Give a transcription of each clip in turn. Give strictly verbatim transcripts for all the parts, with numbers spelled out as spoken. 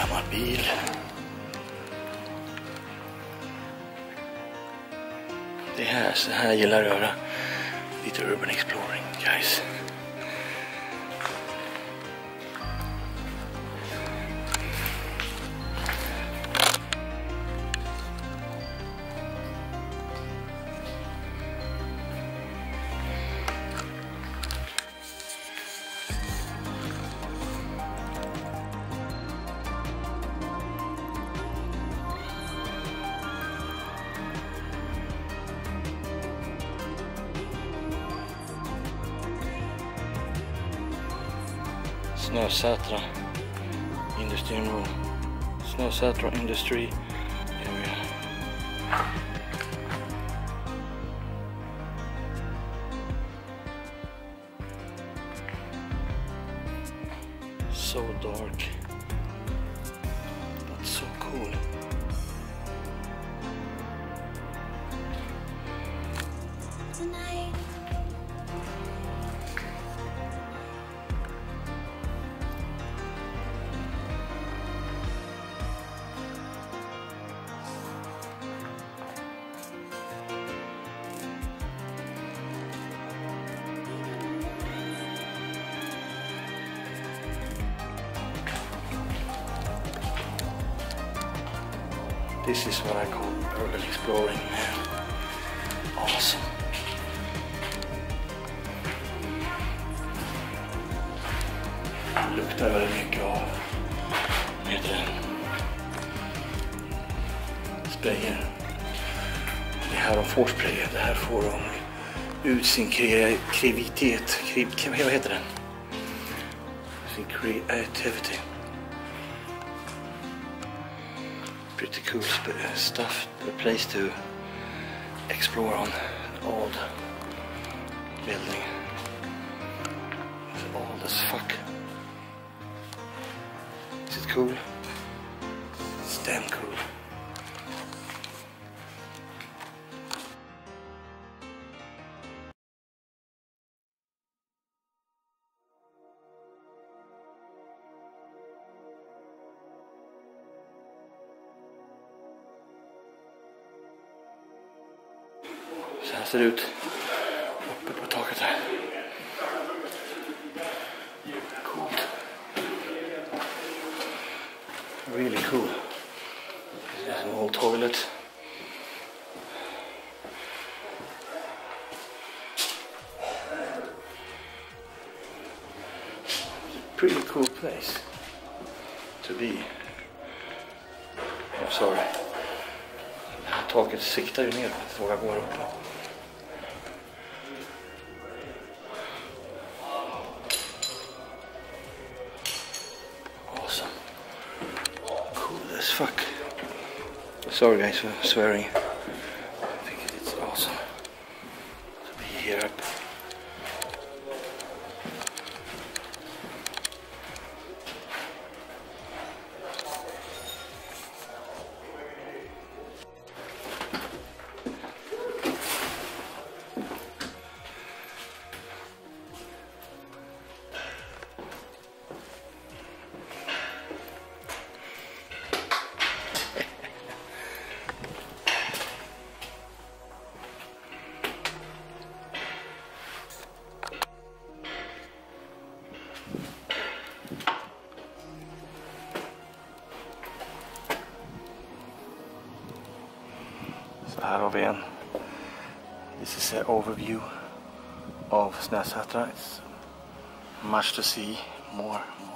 gammal bil. Det här, så här gillar jag att göra lite urban exploring, guys. Snösätra Industry Road. Snösätra Industry Area. So dark, but so cool. Tonight. This is what I call urban exploring, man. Awesome. Det luktar väldigt mycket av, vad heter det? Sprayer. Det här de får sprayer, det här får de ut sin kreativitet, vad heter det? Sin creativity. Pretty cool stuff, a place to explore on an old building. It's old as fuck. Is it cool? It's damn cool. Så här ser det ut uppe på taket här. Coolt. Really cool. There's an old toilet. Pretty cool place to be. I'm sorry. Det här taket siktar ju ner så jag går upp. Fuck. Sorry guys for swearing. I think it's awesome to be here up. Så här har vi en. This is an overview of Snösätra. It's much to see, more, more.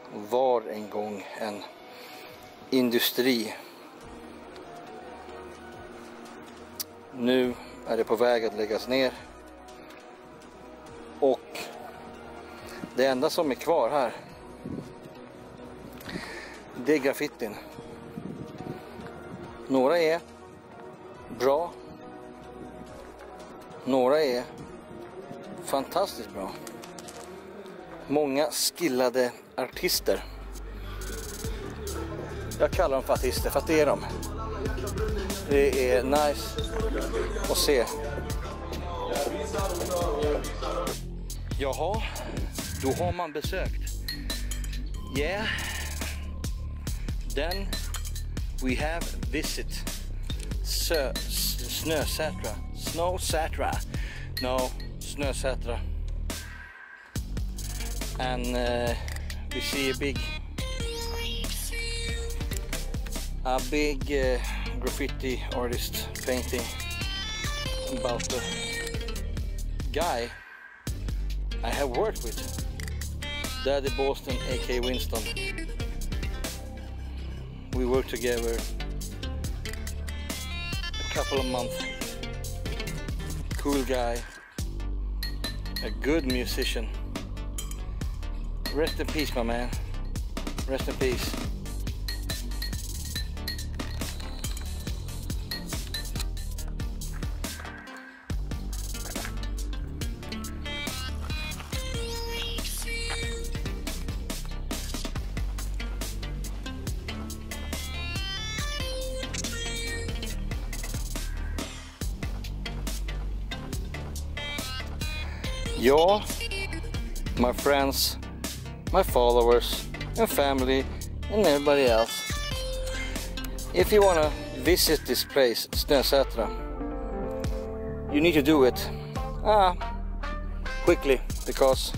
var en gång en industri. Nu är det på väg att läggas ner. Och det enda som är kvar här, det är graffitin. Några är bra. Några är fantastiskt bra. Många skillade artister. Jag kallar dem för artister för att det är de. Det är nice att se. Jaha, då har man besökt. Yeah. Then we have visit Sö Snösätra. Snowsätra. No, Snösätra. And uh, we see a big a big uh, graffiti artist painting about the guy I have worked with, Daddy Boston aka Winston. We worked together a couple of months. Cool guy, a good musician. Rest in peace, my man. Rest in peace. Ja, my friends, my followers and family and everybody else. If you wanna visit this place, Snösätra, you need to do it ah, quickly, because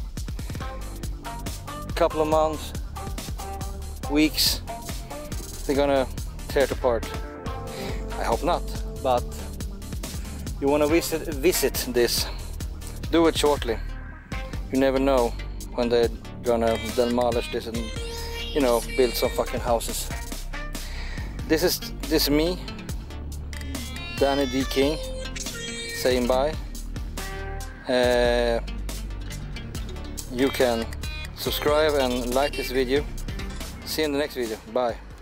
a couple of months, weeks, they're gonna tear it apart. I hope not, but you wanna visit visit this. Do it shortly. You never know when they're gonna demolish this and, you know, build some fucking houses. This is this is me, Danny D King, saying bye. Uh, you can subscribe and like this video. See you in the next video. Bye.